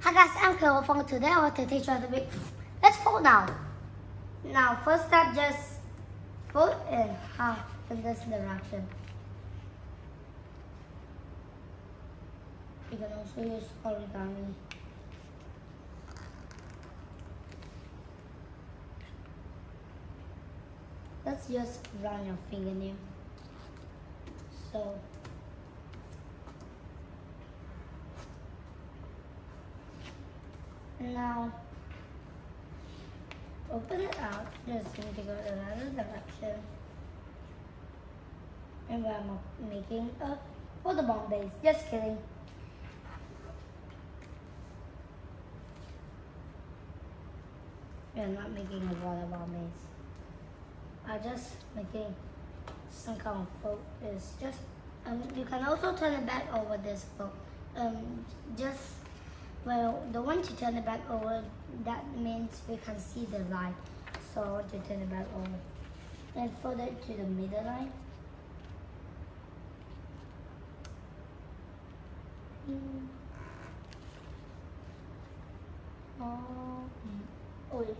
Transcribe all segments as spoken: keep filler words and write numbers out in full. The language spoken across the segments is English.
Hi guys, I'm Kelvin. Today I want to teach you how to make. Let's fold now. Now, first step, just fold in half in this direction. You can also use origami. Let's just run your fingernail. So. Now, open it out, just need to go in another direction. And we're making a water bomb base. Just kidding. We're not making a water bomb base. I'm just making some kind of float. It's just, um, you can also turn it back over this float. Um, just Well, the one to turn it back over, that means we can see the line. So I want to turn it back over. And fold it to the middle line. Mm. Oh, oh yeah.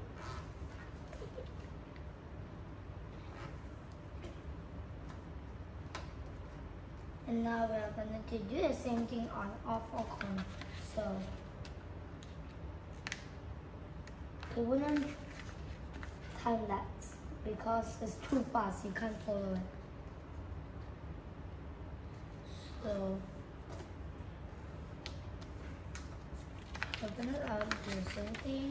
And now we're going to do the same thing on all four corners. So it wouldn't time lapse because it's too fast, you can't follow it. So open it up, do the same thing.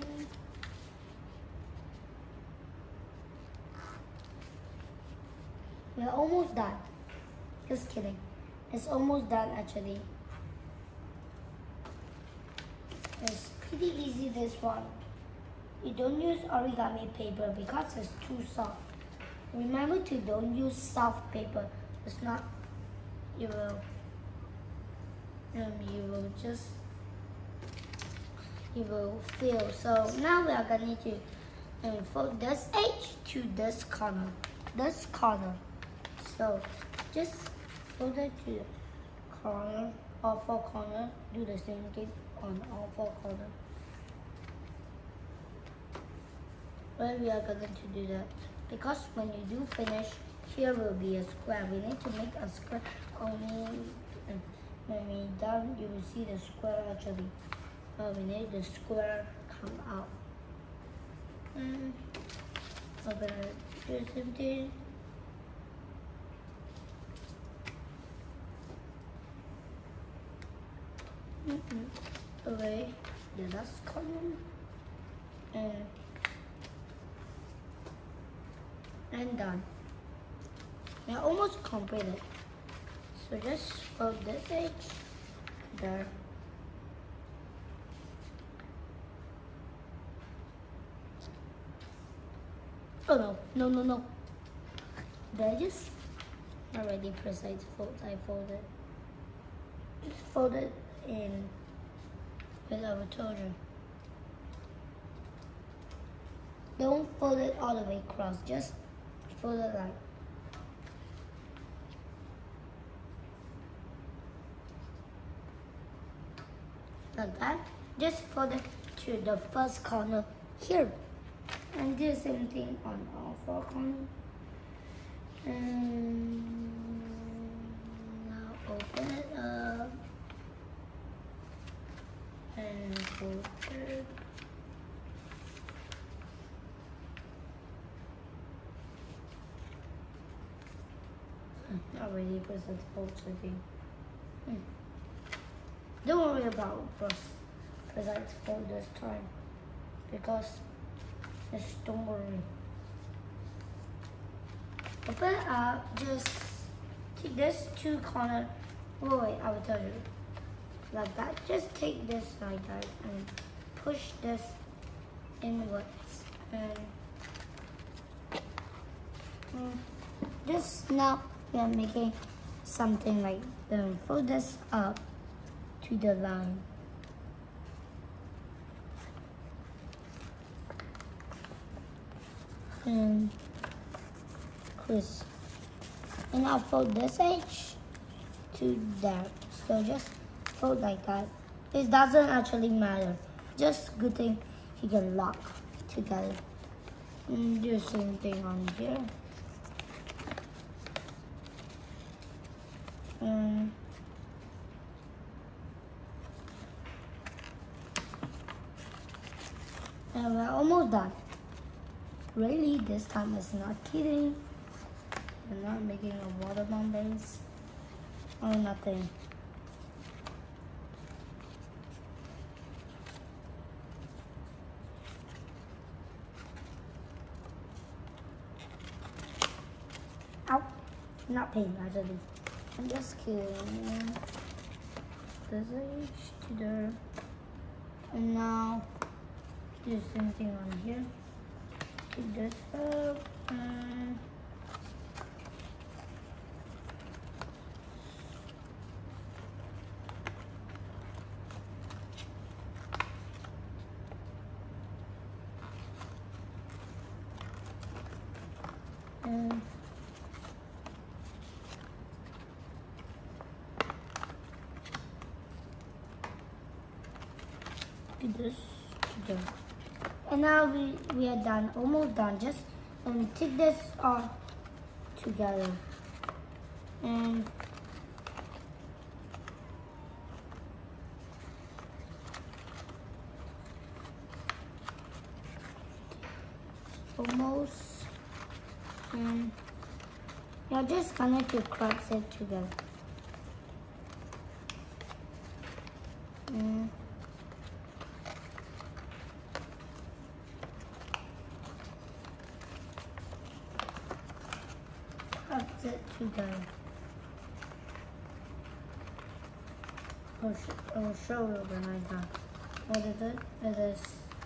We're almost done. Just kidding. It's almost done actually. It's pretty easy, this one. You don't use origami paper because it's too soft. Remember to don't use soft paper. It's not, you will, um, you will just, you will feel. So now we are going to um, fold this edge to this corner, this corner. So just fold it to the corner, all four corners. Do the same thing on all four corners. Well, we are going to do that because when you do finish, here will be a square. We need to make a square only when we done. You will see the square actually. Uh, we need the square come out. Mm. Open it. Do the same thing. Mm-hmm. Away the last column and. And done. We're almost completed. So just fold this edge there. Oh no, no, no, no. The edges already precise fold. I folded. Just fold it in with our children. Don't fold it all the way across. Just fold it like like that. Just fold it to the first corner here, and do the same thing on all four corners. And now open it up and fold it. Already present folds again. Hmm. Don't worry about present fold this time because it's, don't worry. Open it up, just take this two corner. Oh wait, I will tell you. Like that. Just take this like that and push this inwards and hmm, just now. We are making something like um, fold this up to the line. And crease. And I'll fold this edge to that. So just fold like that This doesn't actually matter. Just good thing you can lock together. And do the same thing on here. And And we're almost done. Really, this time it's not kidding. I'm not making a water bomb base or nothing. Ow! Not pain, actually. I'm just kidding. There's a H to there. And now do the same thing on here. Pick this up and and do this together. And now we, we are done, almost done. Just um, take this all together. And almost. And you're just gonna to cross it together. And cross it together. I'll, sh I'll show you when I'm done. What is it? It is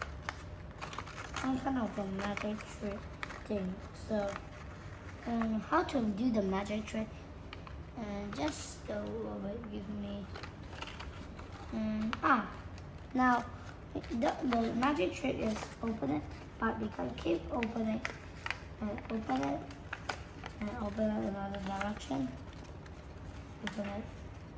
some kind of a magic trick thing. So, um, how to do the magic trick? And uh, just a little bit, give me. Um, ah, now the, the magic trick is open it, but we can keep opening and open it and open it in another direction. Open it.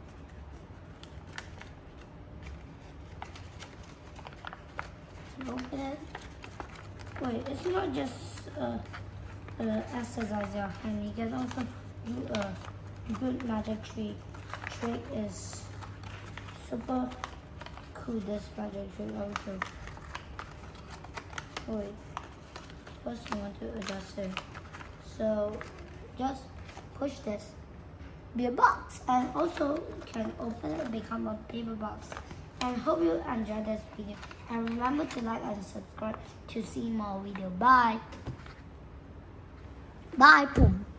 Open it. Wait, it's not just uh, uh, exercise your hand. You can also do a good magic trick. Trick is super cool. This magic trick also. Wait, first you want to adjust it. So just push this. Be a box, and also you can open it, become a paper box. And hope you enjoyed this video. And remember to like and subscribe to see more video. Bye. Bye. Boom.